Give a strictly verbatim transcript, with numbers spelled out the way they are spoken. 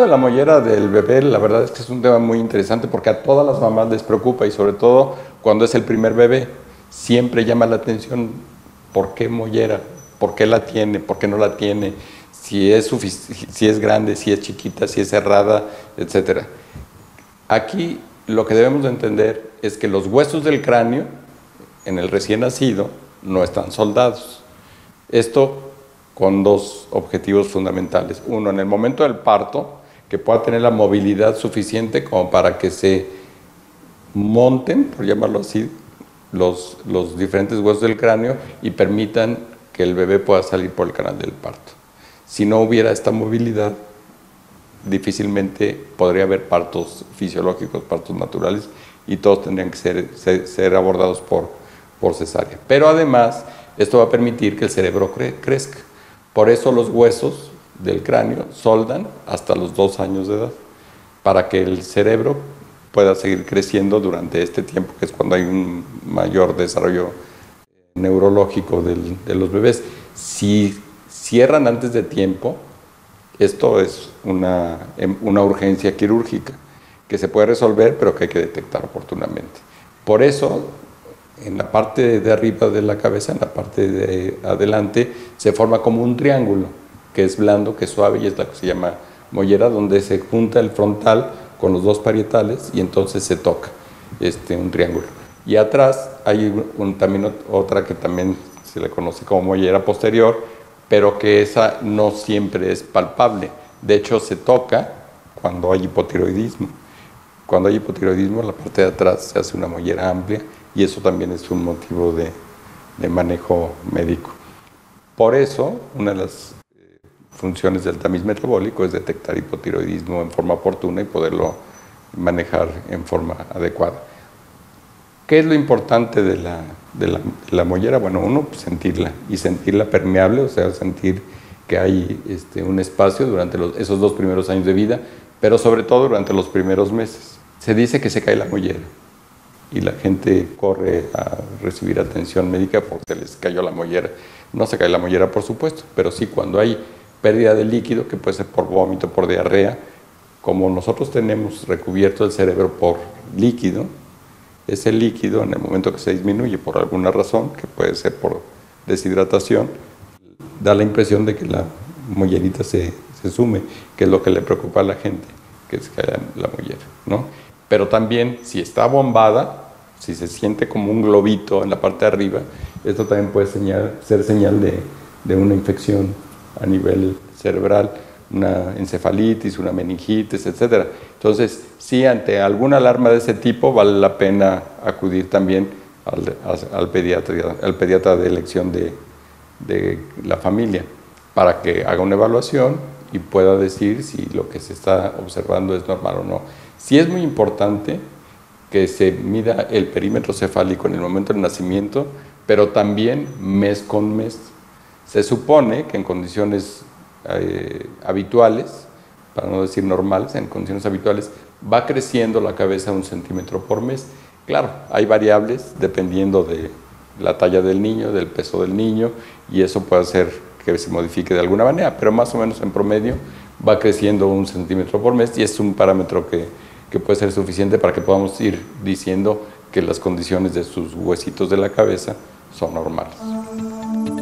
esto de la mollera del bebé, la verdad es que es un tema muy interesante porque a todas las mamás les preocupa y sobre todo cuando es el primer bebé, siempre llama la atención por qué mollera, por qué la tiene, por qué no la tiene, si es, si es grande, si es chiquita, si es cerrada, etcétera. Aquí lo que debemos de entender es que los huesos del cráneo en el recién nacido no están soldados. Esto con dos objetivos fundamentales. Uno, en el momento del parto, que pueda tener la movilidad suficiente como para que se monten, por llamarlo así, los, los diferentes huesos del cráneo y permitan que el bebé pueda salir por el canal del parto. Si no hubiera esta movilidad, difícilmente podría haber partos fisiológicos, partos naturales, y todos tendrían que ser, ser, ser abordados por, por cesárea. Pero además, esto va a permitir que el cerebro cre crezca. Por eso los huesos del cráneo soldan hasta los dos años de edad, para que el cerebro pueda seguir creciendo durante este tiempo, que es cuando hay un mayor desarrollo neurológico del, de los bebés. Si cierran antes de tiempo, esto es una, una urgencia quirúrgica que se puede resolver, pero que hay que detectar oportunamente. Por eso, en la parte de arriba de la cabeza, en la parte de adelante, se forma como un triángulo, que es blando, que es suave, y es la que se llama mollera, donde se junta el frontal con los dos parietales y entonces se toca este, un triángulo. Y atrás hay un, también otra que también se le conoce como mollera posterior, pero que esa no siempre es palpable. De hecho, se toca cuando hay hipotiroidismo. Cuando hay hipotiroidismo, en la parte de atrás se hace una mollera amplia y eso también es un motivo de, de manejo médico. Por eso, una de las eh, funciones del tamiz metabólico es detectar hipotiroidismo en forma oportuna y poderlo manejar en forma adecuada. ¿Qué es lo importante de la, de la, de la mollera? Bueno, uno, pues, sentirla, y sentirla permeable, o sea, sentir que hay este, un espacio durante los, esos dos primeros años de vida, pero sobre todo durante los primeros meses. Se dice que se cae la mollera y la gente corre a recibir atención médica porque se les cayó la mollera. No se cae la mollera, por supuesto, pero sí cuando hay pérdida de líquido, que puede ser por vómito, por diarrea, como nosotros tenemos recubierto el cerebro por líquido, ese líquido, en el momento que se disminuye por alguna razón, que puede ser por deshidratación, da la impresión de que la mollerita se, se sume, que es lo que le preocupa a la gente, que se caiga la mollera, ¿no? Pero también, si está bombada, si se siente como un globito en la parte de arriba, esto también puede señal, ser señal de, de una infección a nivel cerebral, una encefalitis, una meningitis, etcétera. Entonces, sí, ante alguna alarma de ese tipo, vale la pena acudir también al, al, pediatra, al pediatra de elección de, de la familia, para que haga una evaluación y pueda decir si lo que se está observando es normal o no. Sí es muy importante que se mida el perímetro cefálico en el momento del nacimiento, pero también mes con mes. Se supone que en condiciones eh, habituales, para no decir normales, en condiciones habituales, va creciendo la cabeza un centímetro por mes. Claro, hay variables dependiendo de la talla del niño, del peso del niño, y eso puede hacer que se modifique de alguna manera, pero más o menos en promedio va creciendo un centímetro por mes y es un parámetro que, que puede ser suficiente para que podamos ir diciendo que las condiciones de sus huesitos de la cabeza son normales.